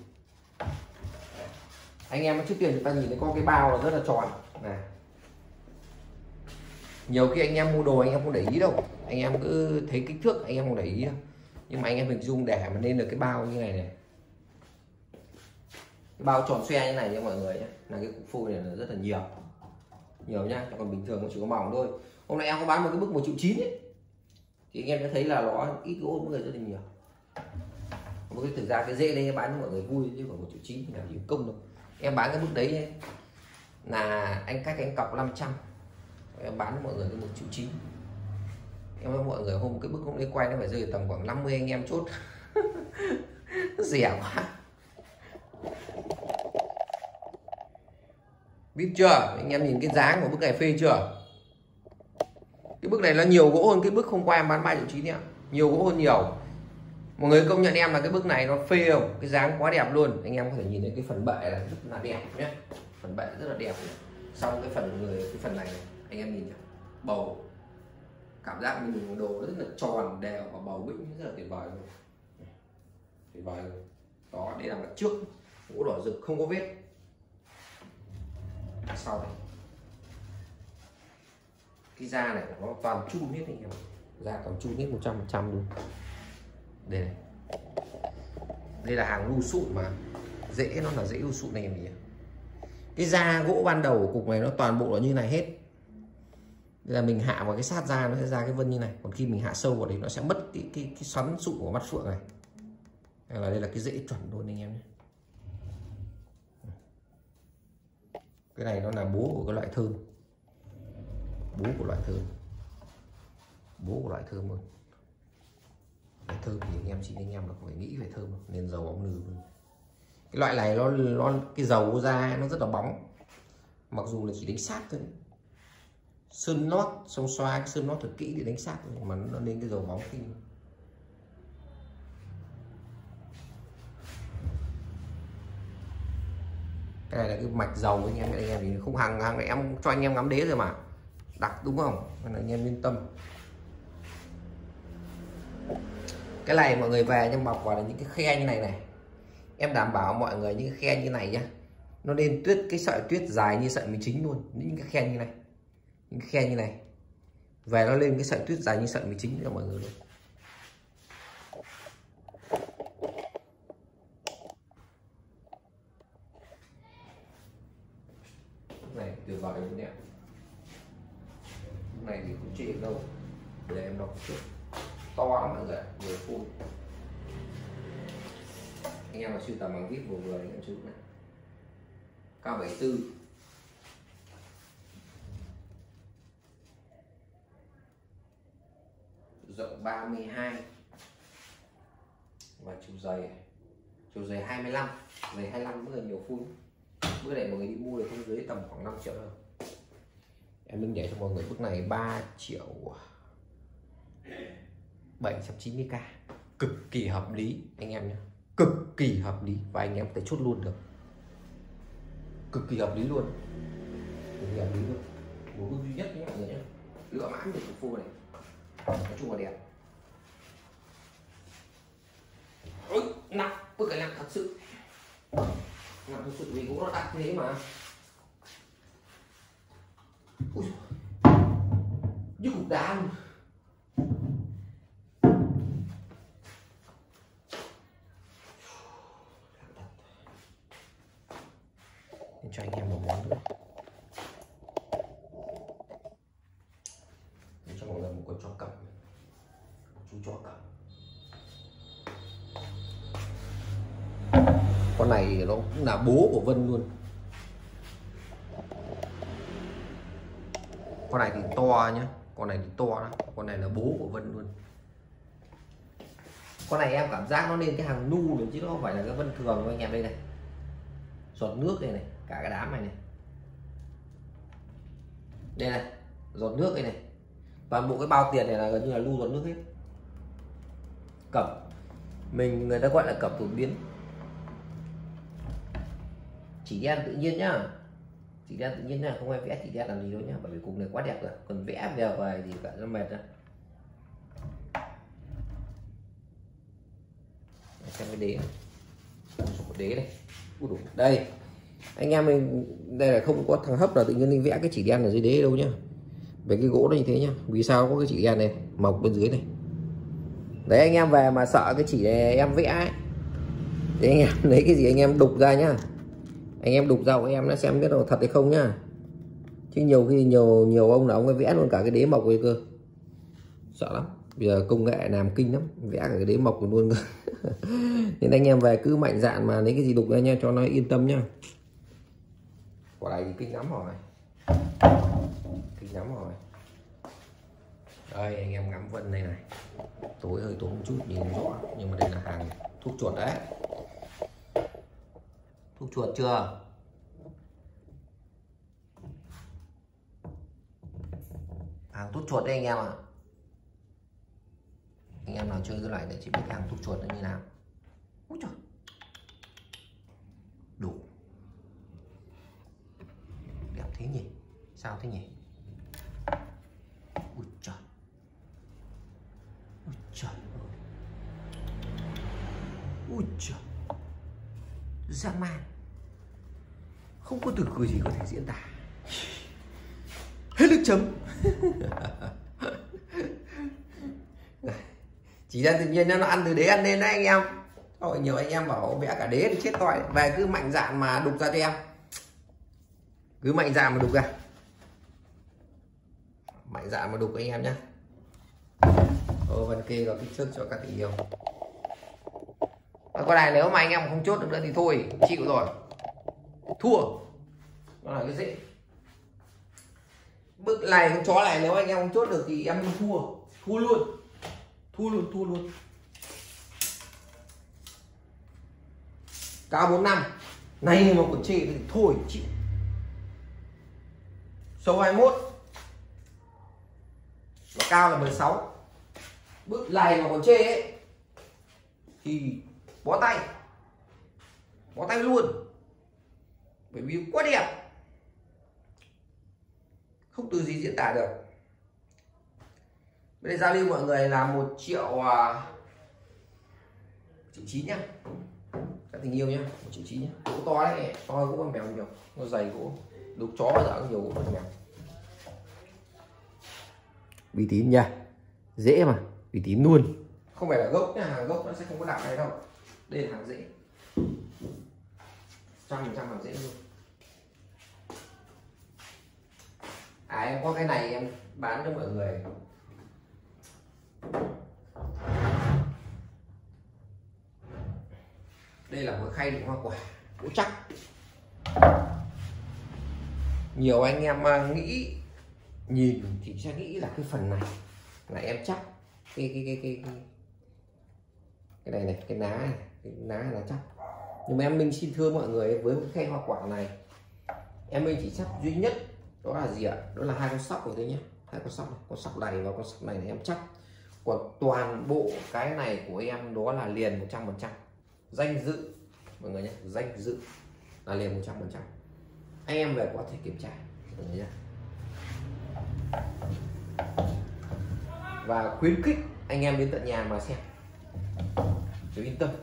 Anh em trước tiên chúng ta nhìn thấy có cái bao là rất là tròn này. Nhiều khi anh em mua đồ anh em không để ý đâu, anh em cứ thấy kích thước anh em không để ý đâu, nhưng mà anh em hình dung để mà nên được cái bao như này này, cái bao tròn xoe như này nha mọi người nhé, là cái cục phôi này là rất là nhiều. nhiều nhá, còn bình thường nó chỉ có mỏng thôi. Hôm nay em có bán một cái bức một triệu chín ấy, thì anh em sẽ thấy là nó ít gỗ mọi người rất là nhiều. Một cái thực ra cái dễ đây bán cho mọi người vui, chứ còn một triệu chín thì làm gì công đâu. Em bán cái bức đấy ấy, là anh cách anh cọc năm trăm, em bán cho mọi người cái một triệu chín. Em nói mọi người hôm cái bức hôm nay quay nó phải rơi tầm khoảng năm mươi anh em chốt. Rẻ quá. Biết chưa? Anh em nhìn cái dáng của bức này phê chưa? Cái bức này nó nhiều gỗ hơn cái bức hôm qua em bán ba triệu chín ạ. Nhiều gỗ hơn nhiều. Mọi người công nhận em là cái bức này nó phê không? Cái dáng quá đẹp luôn. Anh em có thể nhìn thấy cái phần bệ là rất là đẹp nhé. Phần bệ rất là đẹp. Xong cái phần người cái phần này, này anh em nhìn nhá. Bầu cảm giác mình đồ rất là tròn đều và bầu bĩnh rất là tuyệt vời luôn. Tuyệt vời luôn. Đó, đây là mặt trước, gỗ đỏ rực không có vết. Sau này cái da này nó toàn chun hết anh em, da toàn chun hết một trăm phần trăm luôn. Đây này, đây là hàng lưu sụn mà dễ, nó là dễ lưu sụn này em nhỉ. Cái da gỗ ban đầu của cục này nó toàn bộ là như này hết. Đây là mình hạ vào cái sát da nó sẽ ra cái vân như này, còn khi mình hạ sâu vào đấy nó sẽ mất cái cái cái xoắn sụn của mắt phượng này. Đây là đây là cái rễ chuẩn luôn anh em nhé. Cái này nó là bố của cái loại thơm, bố của loại thơm, bố của loại thơm luôn. Loại thơm thì anh em chỉ anh em là phải nghĩ về thơm nên dầu bóng nừ. Cái loại này nó nó cái dầu ra nó rất là bóng, mặc dù là chỉ đánh sát thôi, sơn nót xong xoa cái sơn nót thật kỹ để đánh sát thôi, mà nó lên cái dầu bóng kinh. Cái này là cái mạch dầu anh em, anh em thì không hàng hàng này em cho anh em ngắm đế rồi mà đặt đúng không, nên anh em yên tâm. Cái này mọi người về nhưng bọc vào là những cái khe như này này, em đảm bảo mọi người những cái khe như này nhá, nó nên tuyết cái sợi tuyết dài như sợi mì chính luôn, những cái khe như này, những cái khe như này về nó lên cái sợi tuyết dài như sợi mì chính cho mọi người luôn. Này tuyệt vời luôn nhé. Này thì cũng chưa đâu, để em đọc trước. To lắm mọi người, vừa phun. Anh em mà sưu tầm bằng vít vừa vừa anh em chụp này. Cao bảy tư. Rộng ba mươi hai. Và chiều dày chiều dày hai mươi lăm, dày hai mươi lăm mới là nhiều phun. Bữa này mọi người đi mua được không dưới tầm khoảng năm triệu đâu. Em đừng để cho mọi người bức này ba triệu bảy trăm chín mươi k, cực kỳ hợp lý anh em nhé, cực kỳ hợp lý và anh em có thể chốt luôn được, cực kỳ hợp lý luôn, cực kỳ hợp lý luôn. Một bức duy nhất nhé mọi người nhé, lựa mãn được cái phô này, nói chung là đẹp. Ôi nặng, bức này nặng thật sự, nặng thật sự vì cũng nó đặt thế mà. Ui, như cục đá luôn. Cho anh em một món nữa, để cho mọi người một con chó cẩm, chú chó cẩm. Con này nó cũng là bố của Vân luôn. Con này thì to nhá, con này thì to đó, con này là bố của Vân luôn. Con này em cảm giác nó lên cái hàng nu rồi chứ nó không phải là cái Vân thường của anh em. Đây này, giọt nước đây này, cả cái đám này này, đây này, giọt nước đây này, toàn bộ cái bao tiền này là gần như là lu giọt nước hết. Cẩm mình người ta gọi là cẩm đột biến, chỉ đen tự nhiên nhá, chỉ đen tự nhiên nha, không ai vẽ chỉ đen làm gì đâu nhá, bởi vì cục này quá đẹp rồi, còn vẽ về vài gì cả nó mệt ra. Xem cái đế này, một đế này, đủ đây anh em mình, đây là không có thằng hấp là tự nhiên mình vẽ cái chỉ đen ở dưới đế đâu nhá, về cái gỗ nó như thế nhá. Vì sao có cái chỉ đen này mọc bên dưới này đấy, anh em về mà sợ cái chỉ này em vẽ ấy, thì anh em lấy cái gì anh em đục ra nhá, anh em đục ra của em nó xem biết là thật hay không nhá, chứ nhiều khi nhiều nhiều ông là ông ấy vẽ luôn cả cái đế mộc ấy cơ, sợ lắm. Bây giờ công nghệ làm kinh lắm, vẽ cả cái đế mộc luôn cơ. Nên anh em về cứ mạnh dạn mà lấy cái gì đục ra nha, cho nó yên tâm nhá. Quả này thì kinh lắm rồi, kinh lắm rồi. Đây anh em ngắm vân đây này, tối hơi tối một chút nhìn rõ, nhưng mà đây là hàng thuốc chuột đấy. Thuốc chuột chưa? Hàng thuốc chuột đấy anh em ạ. À. Anh em nào chơi cái loại này chỉ biết hàng thuốc chuột nó như nào. Úi trời, đủ đẹp thế nhỉ, sao thế nhỉ? Ui trời, ui trời ơi, ui trời, dã man, không có từ cười gì có thể diễn tả, hết nước chấm. Chỉ ra tự nhiên nó ăn từ đế ăn lên đấy anh em. Rồi nhiều anh em bảo vẽ cả đế thì chết toi, về cứ mạnh dạn mà đục ra cho em, cứ mạnh dạn mà đục ra, mạnh dạn mà đục anh em nhé. Ô Vân kê là kích thước cho các tình yêu. Con này nếu mà anh em không chốt được nữa thì thôi chịu rồi, thua. Nó là cái dễ. Bức này con chó này nếu anh em không chốt được thì em thua, thua luôn, thua luôn, thua luôn. Cao bốn năm này mà còn chê thì thôi chịu. Sâu hai mươi mốt, cao là mười sáu. Bức này mà còn chê ấy thì bó tay, bó tay luôn, bởi vì quá đẹp, không từ gì diễn tả được. Bên đây giao lưu mọi người là một triệu triệu chín nhá, các tình yêu nhá, một triệu chín nhá. Gỗ to đấy, to gỗ con mèo nhiều, nó dày gỗ, đục chó bao giờ cũng nhiều gỗ con mèo. Uy tín nha, dễ mà, uy tín luôn, không phải là gốc nha, hàng gốc nó sẽ không có đạo này đâu. Đây là hàng dễ, trăm phần trăm hàng dễ luôn. À em có cái này em bán cho mọi người. Đây là một khay đựng hoa quả gỗ chắc. Nhiều anh em nghĩ nhìn thì sẽ nghĩ là cái phần này là em chắc cái cái cái cái cái, cái này này, cái ná này, cái ná này là chắc. Nhưng mà em Minh xin thưa mọi người, với cái khay hoa quả này em Minh chỉ chắc duy nhất đó là gì ạ? Đó là hai con sóc rồi đấy nhé, hai con sóc này, con sóc này và con sóc này là em chắc. Còn toàn bộ cái này của em đó là liền một trăm phần trăm, danh dự mọi người nhé, danh dự là liền một trăm phần trăm. Anh em về có thể kiểm tra mọi người nhé. Và khuyến khích anh em đến tận nhà mà xem chứ yên tâm.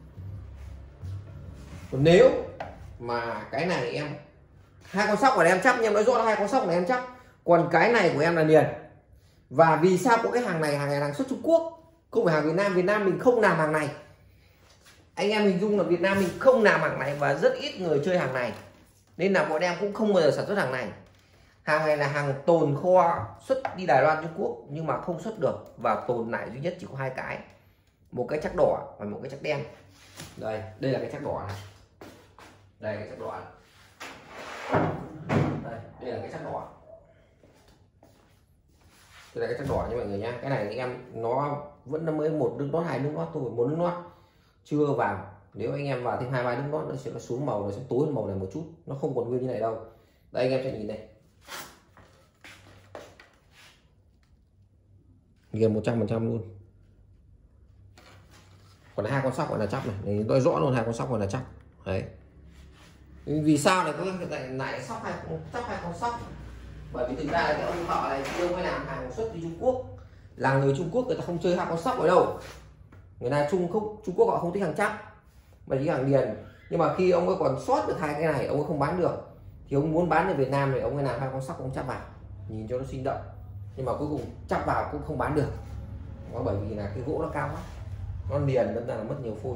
Còn nếu mà cái này em hai con sóc này em chắc, em nói rõ là hai con sóc này em chắc, còn cái này của em là liền. Và vì sao có cái hàng này, hàng này là hàng xuất Trung Quốc, không phải hàng Việt Nam. Việt Nam mình không làm hàng này, anh em hình dung là Việt Nam mình không làm hàng này và rất ít người chơi hàng này, nên là bọn em cũng không bao giờ sản xuất hàng này. Hàng này là hàng tồn kho xuất đi Đài Loan, Trung Quốc nhưng mà không xuất được, và tồn lại duy nhất chỉ có hai cái, một cái chắc đỏ và một cái chắc đen. Đây, đây là cái chắc đỏ này, đây cái chắc đỏ này. Đây, đây là cái chắc đỏ, đây là cái chắc đỏ nha mọi người nhá. Cái này thì em nó vẫn là mới một nước nót, hai nước nót thôi, một nước nót chưa vào. Nếu anh em vào thêm hai ba nước nót nó sẽ nó xuống màu, nó sẽ tối hơn màu này một chút, nó không còn nguyên như này đâu. Đây anh em sẽ nhìn đây, nghiền một trăm phần trăm luôn. Còn hai con sóc gọi là chắc này, tôi rõ luôn, hai con sóc gọi là chắc đấy. Vì sao lại có lại lại sóc hai sóc hai con sóc? Bởi vì thực ra là cái ông thợ này chưa mới làm hàng xuất đi Trung Quốc, là người Trung Quốc người ta không chơi hai con sóc ở đâu, người ta Trung không Trung Quốc họ không thích hàng chắc mà chỉ hàng liền. Nhưng mà khi ông ấy còn sót được hai cái này ông ấy không bán được, thì ông muốn bán ở Việt Nam thì ông ấy làm hai con sóc ông chắp vào nhìn cho nó sinh động, nhưng mà cuối cùng chắp vào cũng không bán được. Nó bởi vì là cái gỗ nó cao quá, nó liền đâm ra là mất nhiều phôi.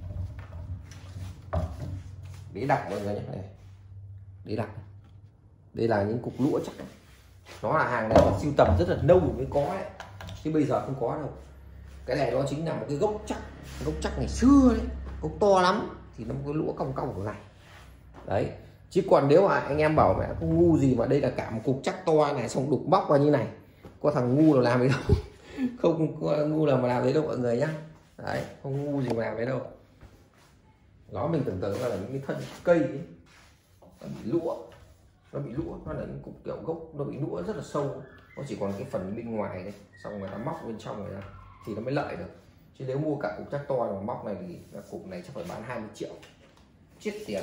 Đế đặc mọi người nhé, này đế đặc, Đây là những cục lũa chắc. Nó là hàng này mà sưu tầm rất là lâu mới có đấy, chứ bây giờ không có đâu. Cái này nó chính là một cái gốc chắc, gốc chắc ngày xưa đấy, gốc to lắm thì nó một cái lũa cong cong của này đấy. Chứ còn nếu mà anh em bảo mẹ không ngu gì mà đây là cả một cục chắc to này, xong đục móc vào như này, có thằng ngu nào làm đấy đâu. Không có ngu nào mà làm đấy đâu mọi người nhá. Đấy, không ngu gì mà làm đấy đâu. Nó mình tưởng tượng là những cái thân cây ấy, nó bị lũa, nó bị lũa, nó là những cục kiểu gốc nó bị lũa rất là sâu, nó chỉ còn cái phần bên ngoài đây, xong người ta móc bên trong này ra thì nó mới lợi được. Chứ nếu mua cả cục chắc to mà móc này thì là cục này chắc phải bán hai mươi triệu, chết tiền.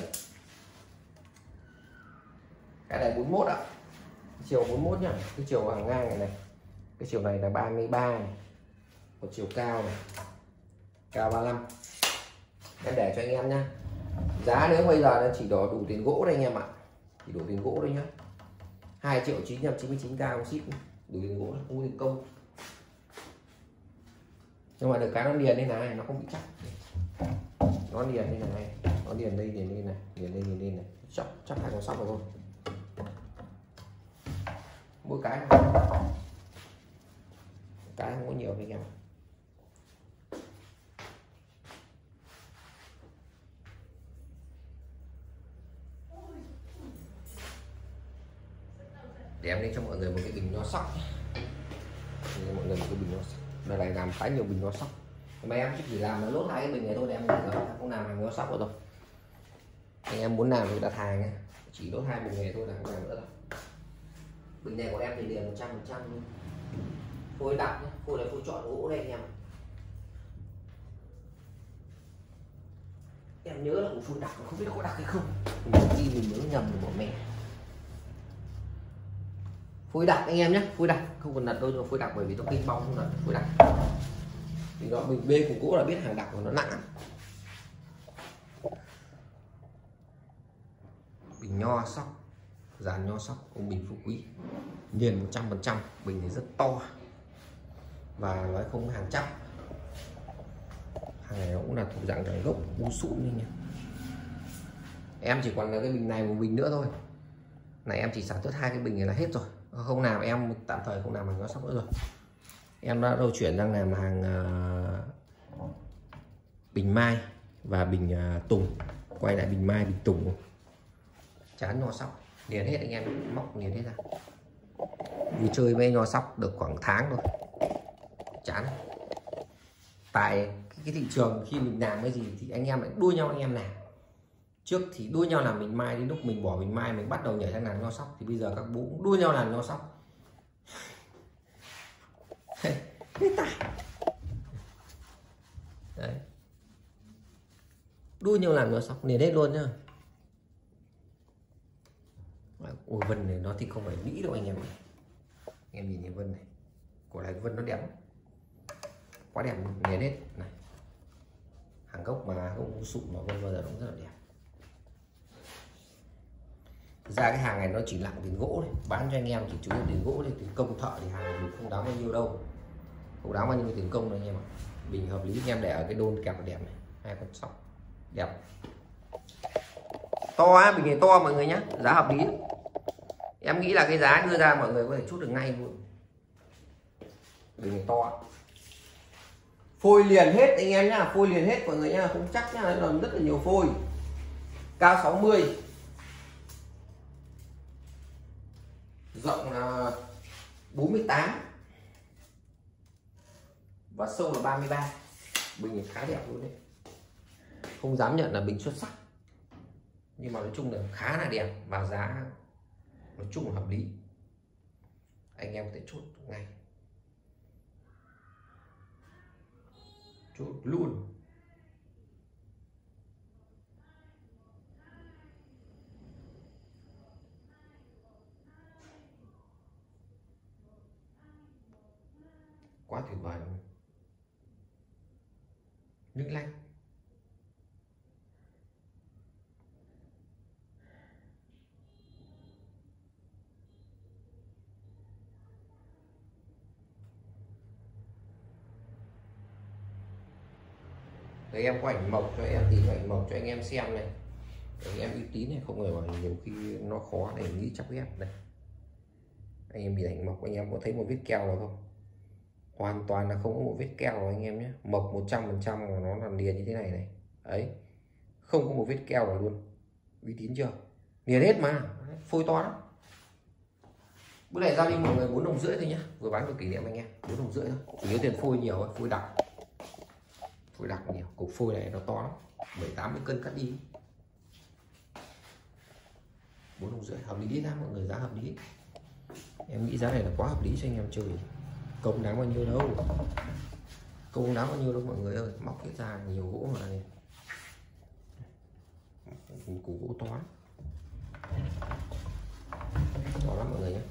Cái này bốn mốt ạ, à. Chiều bốn mốt nhá, cái chiều hàng ngang này này, cái chiều này là ba mươi ba này, một chiều cao này, cao ba mươi lăm. Em để cho anh em nhá. Giá nếu bây giờ nó chỉ đỏ đủ tiền gỗ đây anh em ạ, chỉ đủ tiền gỗ đây nhá, hai triệu chín trăm chín mươi chín k ship, đủ tiền gỗ, không có tiền công. Nhưng mà được cái nó liền đây này, nó không bị chắc, nó liền đây này, nó liền đây liền đây này, liền đây liền đây này, chắc chắc hai con sóc rồi thôi. Mỗi cái này. Cái không có nhiều anh em. Để em lên cho mọi người một cái bình nho sóc, mọi người một cái bình nho sóc. Đợt này làm khá nhiều bình nho sóc, mà em chỉ làm là lốt hai cái bình này thôi, để em không làm hàng nho sóc nữa đâu. Anh em muốn làm thì đặt hàng nhé, chỉ đốt hai bình này thôi là không làm nữa đâu. Bình này của em thì liền một trăm phần trăm luôn. Phôi đặc nhé, phôi là phôi chọn gỗ đây anh em. Em nhớ là của phôi đặc, không biết có đặc hay không, mình đi mình nhớ nhầm rồi bỏ mẹ. Phôi đặc anh em nhé, phôi đặc không cần đặt đâu, nhưng mà phôi đặc bởi vì nó kinh bong không đặt phôi đặc. Thì nó bình bê của gỗ là biết hàng đặc của nó nặng. Bình nho sóc, dàn nho sóc ông bình Phú Quý, liền một trăm phần trăm. Bình này rất to và nói không hàng chắc, hàng này nó cũng là thuộc dạng dạng gốc u sụn như nhỉ. Em chỉ còn là cái bình này một bình nữa thôi, này em chỉ sản xuất hai cái bình này là hết rồi, không làm em tạm thời không làm hàng nho sóc nữa rồi. Em đã đâu chuyển sang làm hàng uh, bình mai và bình uh, tùng, quay lại bình mai bình tùng, chán nho sóc liền hết anh em, móc liền hết ra. Vui chơi với nho sóc được khoảng tháng thôi, chán. Tại cái thị trường khi mình làm cái gì thì anh em lại đua nhau anh em làm. Trước thì đua nhau làm bình mai, đến lúc mình bỏ bình mai mình bắt đầu nhảy sang làm nho sóc, thì bây giờ các bố cũng đua nhau làm nho sóc. Hết tài. Đấy, đua nhau làm nho sóc liền hết luôn nhá. Ôi vân này nó thì không phải Mỹ đâu anh em này. Anh em nhìn thấy vân này, của này vân nó đẹp lắm, quá đẹp liền hết này. Hàng gốc mà gốc sụn mà vân bao giờ nó cũng rất là đẹp. Thực ra cái hàng này nó chỉ nặng tiền gỗ này, bán cho anh em chỉ chủ yếu tiền gỗ thì tiền công thợ thì hàng mình không đáng bao nhiêu đâu, không đáng bao nhiêu tiền công đâu anh em ạ. Bình hợp lý anh em để ở cái đôn kẹp đẹp này, hai con sóc đẹp to á, bình này to mọi người nhé, giá hợp lý. Em nghĩ là cái giá đưa ra mọi người có thể chốt được ngay luôn. Bình này to, phôi liền hết anh em nhá, phôi liền hết mọi người nhá, không chắc nhá, làm rất là nhiều phôi. Cao sáu mươi, rộng là bốn mươi tám và sâu là ba mươi ba. Bình này khá đẹp luôn đấy, không dám nhận là bình xuất sắc, nhưng mà nói chung là khá là đẹp và giá nói chung là hợp lý, anh em có thể chốt ngay, chốt luôn. Quá tuyệt vời luôn, nước lạnh. Đấy, em có ảnh mộc cho em, tìm ảnh mộc cho anh em xem này. anh em uy tín này, không phải mà nhiều khi nó khó để nghĩ chắc ghép đây. Anh em nhìn ảnh mộc anh em có thấy một vết keo nào không? Hoàn toàn là không có một vết keo nào anh em nhé. Mộc một trăm phần trăm của nó là liền như thế này này. Đấy, không có một vết keo nào luôn. Uy tín chưa? Liền hết mà, phôi to lắm. Bữa này giao đi mọi người bốn đồng rưỡi thôi nhá, vừa bán được kỷ niệm anh em, bốn đồng rưỡi thôi. Chủ yếu tiền phôi nhiều, phôi đặc, phôi đặc nhiều. Cục phôi này nó to lắm, bảy tám mươi cân cắt đi. Bốn đồng rưỡi hợp lý ra mọi người, giá hợp lý. Em nghĩ giá này là quá hợp lý cho anh em chơi. Công đáng bao nhiêu đâu, công đáng bao nhiêu đâu mọi người ơi. Móc hết ra nhiều gỗ mà này, củ gỗ to lắm, to lắm mọi người nhé.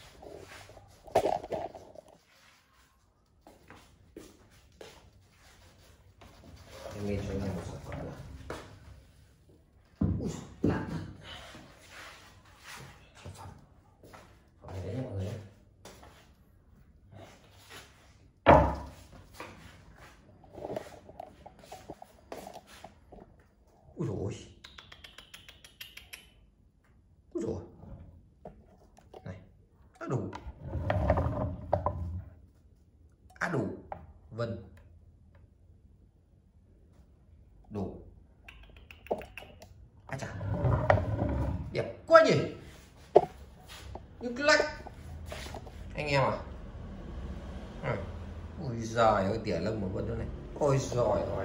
Em lên cho anh em một sản phẩm nữa. Ui, lạ thật. Sản phẩm phẩm này đấy nhé mọi người nhé. Ui dồi ôi, ui dồi này, á đủ, á đủ vân đủ, à chà, đẹp quá nhỉ, như cái lách anh em à. À, ôi giời ơi, tỉa lông một vân nữa này, ôi giời ơi.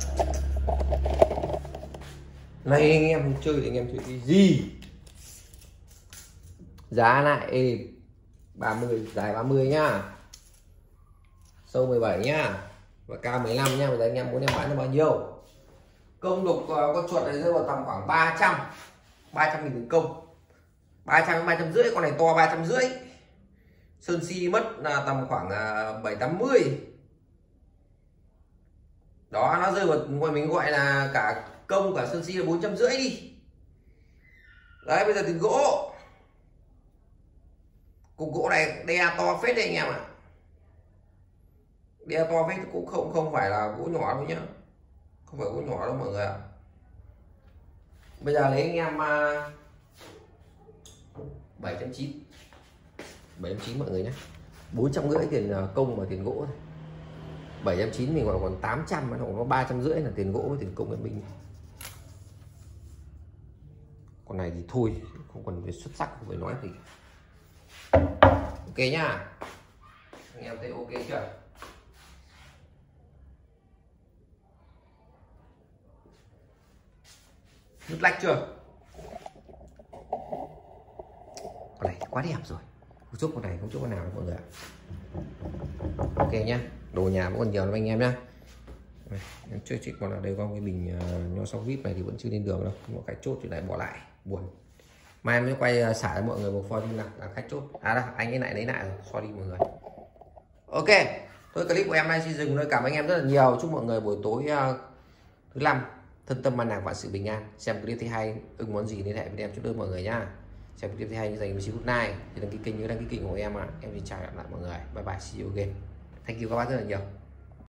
Này anh em chơi thì anh em chơi cái gì? Giá lại ê, ba mươi, dài ba mươi nhá, sâu mười bảy nhá, và cao mười lăm nhá. Bây giờ anh em muốn em bán cho bao nhiêu? Công đục uh, con chuột này rơi vào tầm khoảng ba trăm, ba trăm nghìn tiền công, ba trăm đến ba trăm rưỡi. Con này to ba trăm rưỡi. Sơn si mất là tầm khoảng uh, bảy tám mươi. Đó, nó rơi vào gọi mình gọi là cả công cả sơn si là bốn trăm rưỡi đi. Đấy, bây giờ tiền gỗ, cục gỗ này đe to phết đấy anh em ạ. À, đe to phết cũng không không phải là gỗ nhỏ đâu nhá, không phải gỗ nhỏ đâu mọi người ạ. Bây giờ lấy anh em bảy trăm chín mươi, bảy trăm chín mươi mọi người nhé. Bốn trăm rưỡi tiền công và tiền gỗ thôi. Bảy trăm chín mươi mình gọi còn tám trăm, nó có ba trăm rưỡi là tiền gỗ với tiền công với mình. Con này thì thôi, không cần phải xuất sắc, không phải nói gì. Ok nhá, anh em thấy ok chưa? Nút like chưa? Con này quá đẹp rồi, không chốt con này, không chốt con nào đâu mọi người ạ. Ok nhá, đồ nhà vẫn còn nhiều lắm anh em nhá. Em chơi chị còn ở đây có cái bình uh, nho sau vip này thì vẫn chưa lên đường đâu, một cái chốt thì lại bỏ lại, buồn. Mai em mới quay uh, xả cho mọi người một pho là, là khách chốt. À đâu, anh ấy lại lấy lại rồi, sorry mọi người. Ok, thôi clip của em nay xin dừng thôi. Cảm ơn anh em rất là nhiều. Chúc mọi người buổi tối uh, thứ năm thân tâm an lạc vạn sự bình an. Xem clip thứ hai ưng món gì liên hệ với em chút nữa mọi người nhá. Xem clip thứ hai như dành với good night thì đăng ký kênh, nhớ đăng ký kênh của em ạ. À. Em xin chào lại mọi người, bye bye, see you again. Thank you các bác rất là nhiều.